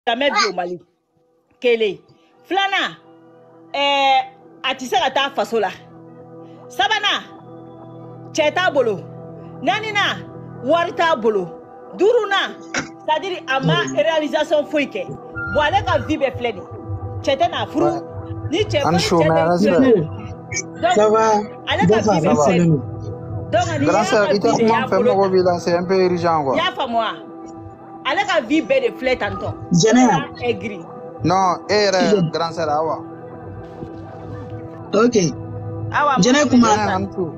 jamais vu au Mali. Kele. Flana, atise ta fasola. Sabana, cheta bolo. Nanina, warta bolo. Duruna, c'est-à-dire ama réalisation fouike. Voilà ka vie be fleni. Cheta na fru. Ni cheta. Ça va. Ça va. Grâce à l'État, c'est un peu urgent. Ya fa moi. Ale ka vie be de flète tanton. Général. Aigri. Non, grand sœur Awa. Ok. Awa. Général Kuma.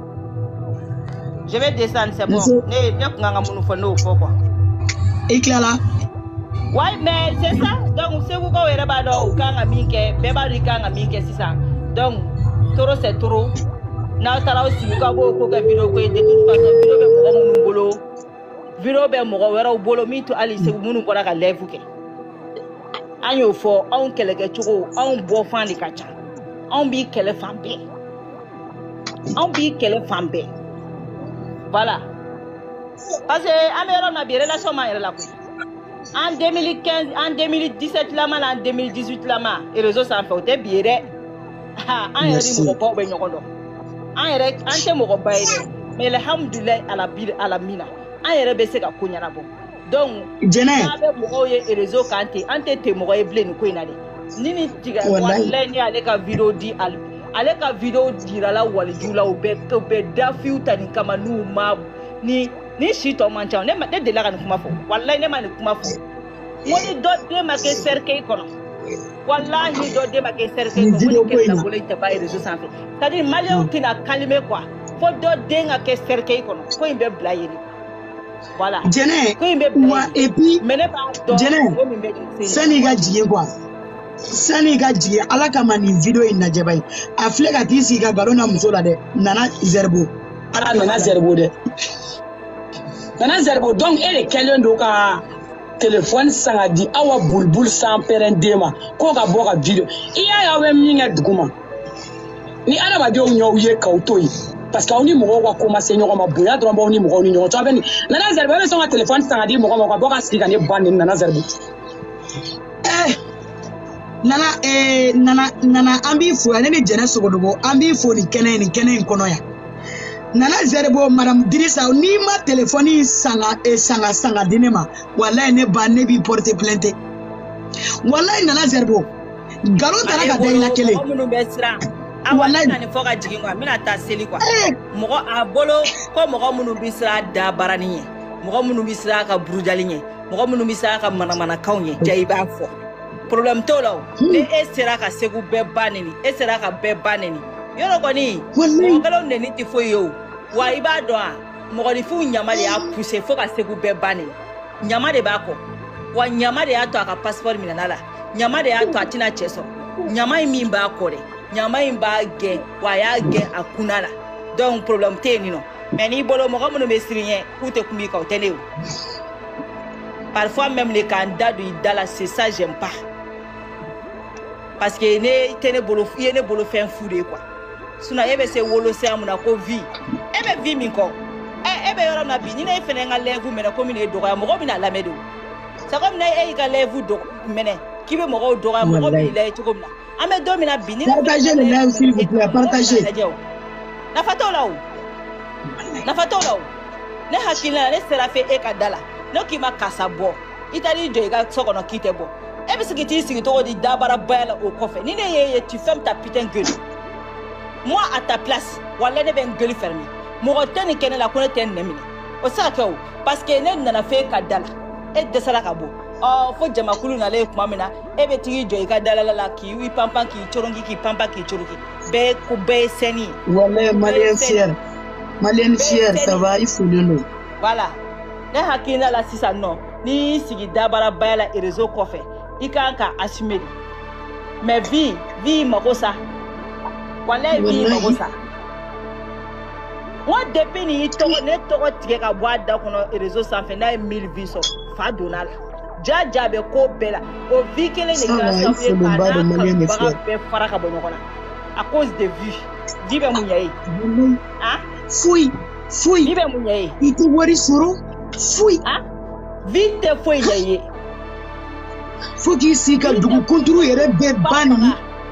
Je vais descendre, c'est bon. Ne kunga munu fono quoi. Éclat. Ouais, mais c'est ça. Donc c'est vous ko wera ba do kanga minke, beba ri kanga minke sisa. Donc toro c'est toro. Na tara aussi ka bo ko ga vidéo ko de toute façon vidéo be mo munu bolo. Vidéo be mo wera bolo mi to ali se munu bora ka level ke. Anyo fo on kelege chugo on bo fan di kacha. On bi kele fambe. On bi kele fambe. Voilà. Parce que Améron n'a bien relation ma la en 2015, en 2017 là en 2018 là et réseau ça fait au bien. Ah, en réalité mo ko be nyokondo. En réalité ante mo ko baye. Mais alhamdulillah à la mina. En réalité be se ka kunyana bon. Donc, Jene mo ko ye réseau kanté ante te mo ko e blé ni ko inade. Nini tiga wallahi ni ale ka vidéo di al ale ka vidéo dira la wali jula o be dafiu tani kama nu ma ni shito mancha ne ma de la kan kuma fo wallahi ne ma ni kuma fo woni do de ma ke cercle kono wallahi do de ma ke cercle ko woni ke na bolo ite ba réseau sans fait c'est-à-dire malien kina calmer quoi fo do de nga ke cercle kono ko imbe blayeli voilà Jene ko imbe et puis mene ba do Sénégal jigé quoi Sénégal jigé ala kama ni vidéo in najebay afle ka tisi ka garona musola de nana zerbo ala nana zerbo de Nana Zerbo, donc elle est quelqu'un de téléphone sans dit awa bulbul sans pérendema ko ka bo ka vidéo iya ya we minga duguma ni ana ba dio nyo ye ka utoi parce que on ni mo ko commencer nyo ma boya dron ba on ni mo ni nyo to ben Nana Zerbo be son téléphone sans dit mo ko bo ka speaker ni ban Nana Zerbo nana ambi fo ane ni jene sogodogo ambi fo ni kenen kono ya Nana Zerbo madame Dirisa ni ma téléphone sanga dinema wallahi ne ba ne bi porter plainte wallahi Nana Zerbo galo tara ka dai la kele wallahi na ni foka jigi ngwa mina ta seli kwa mogo abolo ko mogo munu bisra da barani ye mogo munu bisra ka burujali ye mogo munu bisra ka mana kawnye jai ba fo problème to law ne esera ka segu be baneni esera ka be baneni yoro koni mo galo ne ni ti fo yo wa iba do a mo ni fu nyama le a pousser fo ka segu be baneni nyama de ba ko wa nyama de ato aka passeport minanala nyama de ato atina cheso nyama mi ba ko de nyama imba ge wa ya ge akunala donc problème te ni no mais ni bolo mo ko me sirien ou te kumi ka otene parfois même les candidats du Idala c'est ça j'aime pas parce que ne tene bolo fin foudé quoi suna ebe se wolo se amuna ko vie ebe vie min ko ebe yoro na bi ni na ifene nga levu mena ko mi ne dogo ya mo ko mi na lamedo sa ko mi na e ga levu do mena kibe mo ko dogo ya mo ko mi le to ko mi na ame do mi na bi ni partagez le live s'il vous plaît partagez na fatola ne hakila ne sera fe e ka dala no ki ma kasabo itali jo ga soko no kitebo et puis ce que tu dis, c'est que tu d'abord bail au coffre. Tu fermes ta putain gueule. Moi à ta place, voilà ne ben gueule fermée. Mon retour n'est qu'elle la connaît un nemi. Au sac parce que ne n'a fait qu'à dala. Et de ça la cabo. Oh faut jamakulu na le mamina. Et puis tu dis que dala la qui oui pampan qui chorongi qui pampa qui chorongi. Be koube seni. Voilà malien fier ça va il faut le nom. Voilà. Ne hakina la sisa non. Ni sigi d'abord bail la réseau coffre. Ikanka assumer mais vie makosa wala vie makosa moi depuis ni to ne to tige ka boada kono réseau sans fait na 1000 vies fa donala jaja be ko bela o vie kele ne ka sa fe para be fara ka bonyo kona à cause de vie dibe munyayi ah fui dibe munyayi iti wori suru fui ah vite foi yayi faut qu'il s'y ka dugu kunturu yɛrɛ bɛɛ ban ni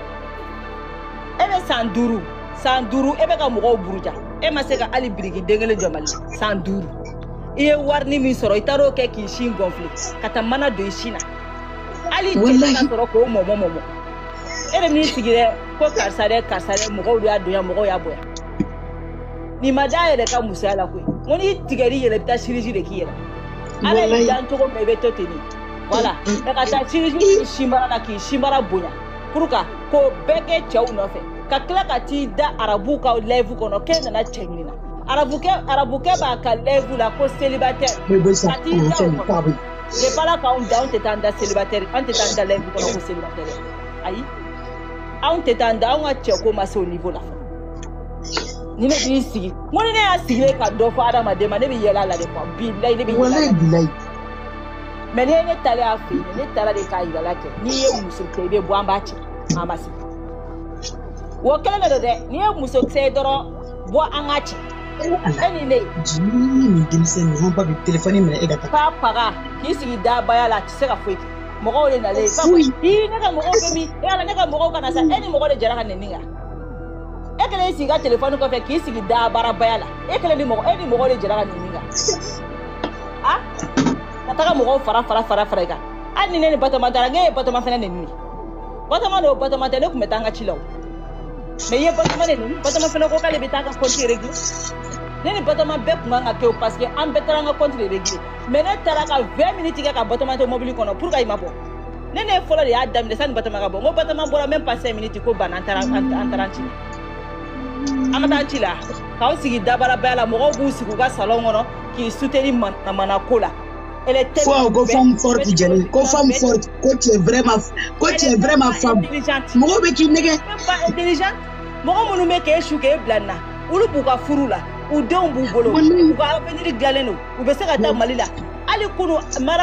e bɛ san 5 e bɛ ka mɔgɔw buruja e ma se ka hali biriki den kelen jɔ Mali san 5 i ye wari min sɔrɔ i taar'o kɛ k'i sin gonfler ka taa mana don i sin na hali cɛ ka sɔrɔ k'o mɔmɔ e de min sigi dɛ ko karisa dɛ mɔgɔw y'a donya mɔgɔw y'a bonya ni ma da yɛrɛ ka musoya la koyi ko n'i tigɛr'i yɛrɛ i bɛ taa chirurgie de k'i yɛrɛ ala y'i dan cogo min i bɛ to ten de voilà e ka taa chirurgie k'i sinbara la k'i sinbara bonya pour que k'o bɛɛ kɛ cɛw nɔfɛ ka tila ka t'i da arabu ka live kɔnɔ k'e nana cɛ ɲini na arabukɛ b'a ka live la ko célibataire ka t'i da o kɔnɔ c'est pas là k'anw da anw tɛ taa an da célibataire an tɛ taa an da live kɔnɔ ko célibataire ayi anw tɛ taa an da anw ka cɛko ma se o niveau la ni ne b'i sigi ko ni ne y'a sigilen ka dɔ fɔ adamaden ma ne bɛ yɛlɛ a la de quoi bilayi ne bɛ yɛlɛ a la mais ni ne taara y'a fɛ yen ne taara de k'a yira la kɛ n'i ye muso kɛ i bɛ bɔ an b'a cɛ an ma sigi o kɛlen de don dɛ n'i ye muso kɛ dɔrɔn bɔ an ka cɛ e ni ne ni denmisɛnnin ninnu ba bɛ téléphone minɛ e ka taa k'a paga k'i sigi dabaya la a tɛ se ka foyi kɛ mɔgɔw de nalen ne ka mɔgɔw bɛ min e ala ne ka mɔgɔw kana sa e ni mɔgɔ de jɛra ka nɛni kan e kɛlen i sigi ka téléphone kɔfɛ k'i sigi dabarabaya la e kɛlen ni mɔgɔ de jɛra ka nɛni kan ka taga mɔgɔw fara i kan hali ni ne ni Batɔma taara ne ye Batɔma fana nɛni Batɔma n'o Batɔma tɛ ne tun bɛ taa an ka ci la o mais i ye Batɔma nɛni Batɔma fana ko k'ale bɛ taa ka compte régler ne ni Batɔma bɛɛ tun kan ka kɛ o parce que an bɛɛ taara an ka compte de régler mais ne taara ka 20 minutes kɛ ka Batɔma to mobile kɔnɔ pour que i ma bɔ ne fɔlɔ de y'a daminɛ sani Batɔma ka bɔ n ko Batɔma bɔra même pas 5 minutes ko banna an taara ci an ka taa ci la k'aw sigi dabarabaya la mɔgɔw b'u sigi u ka salon kɔnɔ k'i soutenir mana ko la ko femme forte Jenny ko femme forte ko tu es vraiment femme mɔgɔw bɛ k'i nɛgɛ intelligent mɔgɔ minnu bɛ k'e su k'e bila nin na olu b'u ka furu la u denw b'u bolo u ka avenir dilanlen don u bɛ se ka taa Mali la hali kunu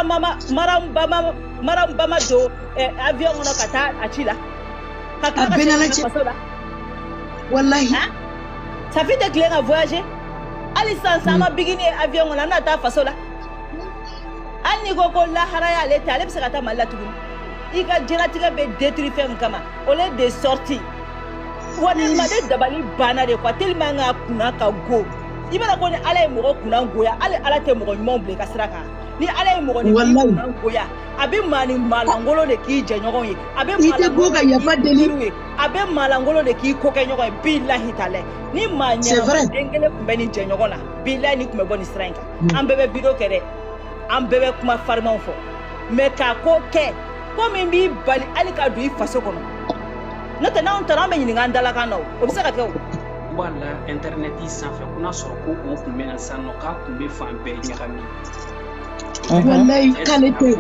Marambama don avion kɔnɔ ka taa a ci la ka tila ka segin faso la wallahi Safi tɛ tilen ka voyager hali sisan ma bigini avion kɔnɔ an na taa faso la hali n'i ko ko lahara y'ale tɛ ale bɛ se ka taa Mali la tuguni i ka diɲɛlatigɛ bɛ détruire fɛn min kama au lieu de sortir wa nin ma de dabali banna de quoi tellement ka kunna ka go i bɛna ko ni ala ye mɔgɔ kunna goya hali ala tɛ mɔgɔ ɲumanw bila i ka sira kan ni ala ye mɔgɔ kunna goya a bɛ maa ni maalankolon de k'i jɛɲɔgɔn ye a bɛ maalankolon de k'i ko kɛ ɲɔgɔn ye bilahi taala ni maa ɲɛna den kelen tun bɛ nin jɛɲɔgɔn na bilahi ni tun bɛ bɔ nin sira in kan an bɛɛ bɛ video kɛ dɛ an bɛɛ bɛ kuma farimanw fɔ mais k'a ko kɛ ko min b'i bali hali ka don i faso kɔnɔ n'o tɛ n'anw taara an bɛ ɲininka an dalakan na o bɛ se ka kɛ o. wala internet sanfɛ ko n'a sɔrɔ ko o tun bɛ na sisan nɔ k'a tun bɛ fan bɛɛ ɲagami. wallahi k'ale tɛ.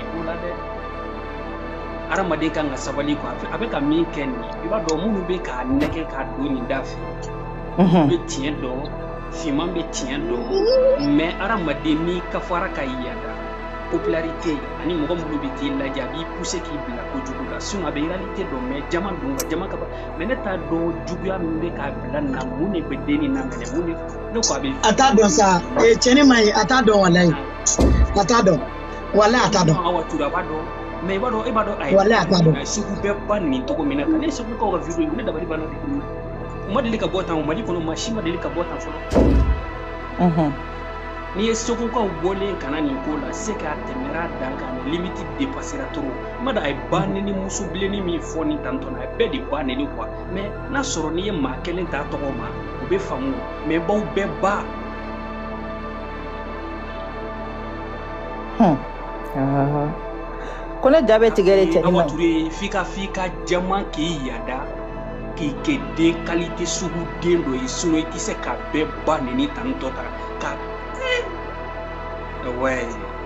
adamaden kan ka sabali quoi a bɛ ka min kɛ nin i b'a dɔn minnu bɛ k'a nɛgɛ k'a don nin da fɛ u bɛ tiɲɛ dɔn finman bɛ tiɲɛ dɔn mais adamaden n'i ka fara ka yada popularité ani mɔgɔ minnu bɛ k'i lajɛ a b'i pousser k'i bila kojugu la sinon a bɛ réalité dɔn mais jama dun ka jama ka ban mais ne t'a dɔn juguya min bɛ k'a bila na mun de bɛ den nin na minɛ mun de ne ko a bɛ. a t'a dɔn sa cɛnni ma ye a t'a dɔn walayi a t'a dɔn walayi a t'a dɔn. awa tura a b'a dɔn mais i b'a dɔn a ye. walayi a t'a dɔn. Segu bɛɛ ba nin cogo min na ka ne Segu kaw ka video ne dabali banna de u ma deli ka bɔ tan Mali kɔnɔ maa si ma deli ka bɔ tan fɔlɔ. n'i ye Segukaw bɔlen kana nin ko la c'est que a tɛmɛra dan kan limite dépassera trop i ma dɔn a ye ba neni muso bilenni min fɔ nin tantɔ na a ye bɛɛ de ba neni quoi mais n'a sɔrɔ n'i ye maa kelen t'a tɔgɔ ma u bɛ faamu mais baw bɛɛ ba. ko ne da bɛ tigɛ de cɛ ni ma ye. f'i ka jama k'i yada k'i kɛ den qualité sugu den dɔ ye sinon i tɛ se ka bɛɛ ba neni tantɔ ta ka. Ouais.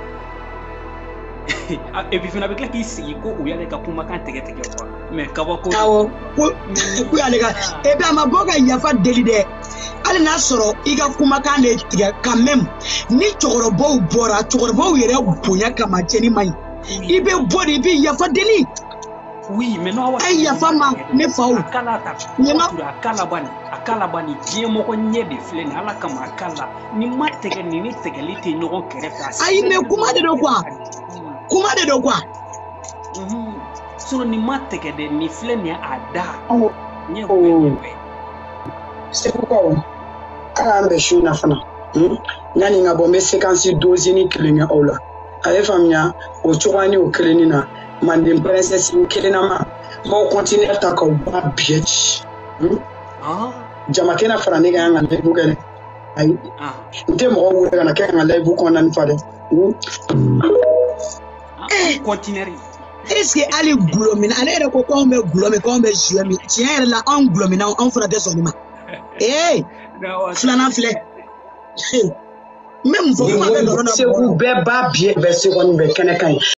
Et puis fana bɛ tila k'i sigi ko u y'ale ka kumakan tigɛ quoi mais kabako. awɔ ko y'ale ka et puis a ma bɔ ka yafa deli dɛ hali n'a sɔrɔ i ka kumakan de tigɛ quand même ni cɛkɔrɔbaw bɔra cɛkɔrɔbaw yɛrɛ bonya kama cɛnni man ɲi i bɛ bɔ de i bɛ yafa deli. oui mais non a ye yafa ma ne faw. a kala ta a kala bani diɲɛ mɔgɔ ɲɛ de filɛ nin ala kama a kala ni ma tɛgɛ ni ne tɛgɛli tɛ ɲɔgɔn kɛrɛfɛ. ayi mais kuma de don quoi kuma de don quoi Sono ni matte che de ni fleni a da. Nye c'est pourquoi ala be shuna fana nani nga bombe séquence dozini kilinga ola ale famia o chwani o kilinina mande princess kilina ma continuer ta ko ba biech jamakena fana ne ga nga le bugale ay nte mo wo ga na ka nga le bu ko nan fade continuer. Est-ce que Ali Glomina, allez ko be Glomé ko be juami tiens la on Glomina on fera des sonima eh flana flé même vous c'est vous be ba bien be se ko be kenekan